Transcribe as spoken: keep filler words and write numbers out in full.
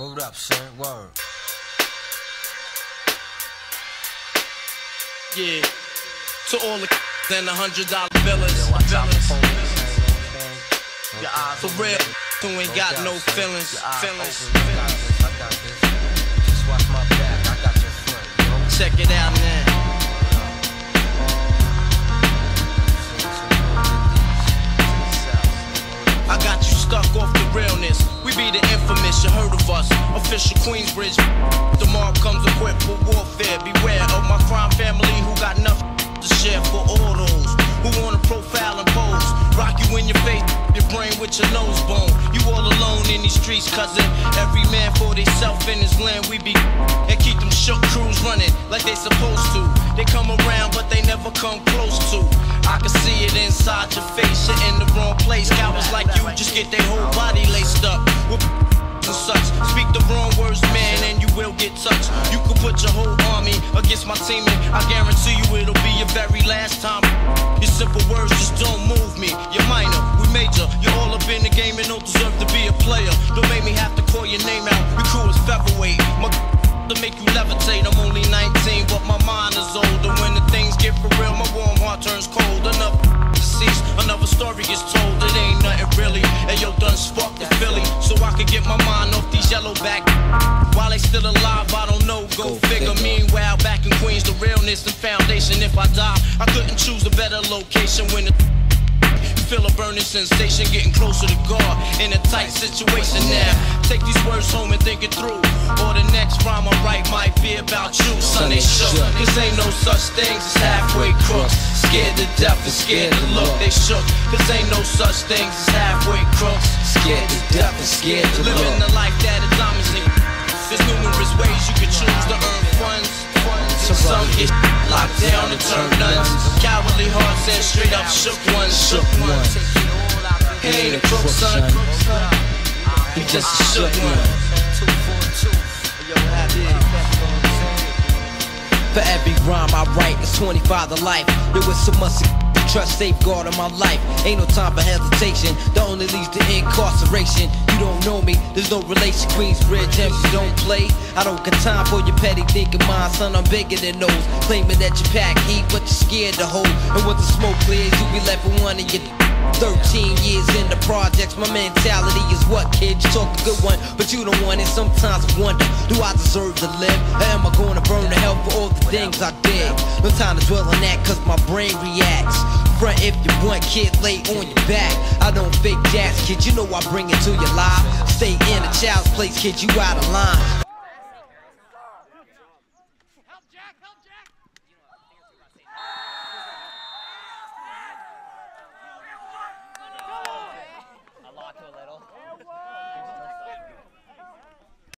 Hold up, son. Word. Yeah. To all the and the hundred dollar villas. Yo, watch out for police. Your eyes for real. Who ain't got no feelings. Feelings. I got this. Just watch my back. I got your front. Yo. Check it out now. I got you stuck off the realness. We be the infamous, you heard of us. Official Queensbridge. The mob comes equipped for warfare. Beware of my crime family who got nothing to share for all those who wanna profile and pose. Rock you in your face, your brain with your nose bone. You all alone in these streets, cousin. Every man for theyself in his land. We be and keep them shook crews running like they supposed to. They come around, but they never come close to. I can see it inside your face. You're in the wrong place. Cowards like you just get their whole body laced up with and such. Speak the wrong words, man, and you will get touched. You could put your whole army against my team, and I guarantee you it'll be your very last time. Your simple words just don't move me. You're minor, we major. You're all up in the game and don't deserve to be a player. Don't make me have to call your name out. Your crew is featherweight. My to make you levitate. I'm only nineteen, but my mind is older. When the things get for real, my warm heart turns cold. Enough deceased, another story is told. It ain't nothing really. And yo, done sparked the Philly, so I could get my mind off these yellow back. While they still alive, I don't know. Go, Go figure. figure. Meanwhile, back in Queens, the realness and foundation. If I die, I couldn't choose a better location when the feel a burning sensation, getting closer to God in a tight situation now. Take these words home and think it through, or the next rhyme I write might be about you. Son, they shook, cause ain't no such things as halfway crooks. Scared to death and scared to look, they shook, cause ain't no such things as halfway crooks. Scared to death and scared to look. Living the life that is diamonds in. There's numerous ways you can choose to earn funds. So some get locked down and turn nuns. Cowardly hearts and straight up shook ones. Shook ones. He ain't a crook, son. He just a shook one. For every rhyme I write, it's twenty-five to life. There was so much trust safeguard in my life. Ain't no time for hesitation. That only leads to incarceration. You don't know me, there's no relation. Queensbridge, M C don't play. I don't got time for your petty thinking, mine, son. I'm bigger than those. Claiming that you pack heat, but you're scared to hold. And when the smoke clears, you be left with one of your thirteen years in the projects. My mentality is what, kid? You talk a good one, but you don't want it. Sometimes I wonder, do I deserve to live? Or am I gonna burn to hell for all the things I did? No time to dwell on that, cause my brain reacts. Front if you want, kid, lay on your back. I don't fake jazz, kid, you know I bring it to your life. Stay in a child's place, kid, you out of line.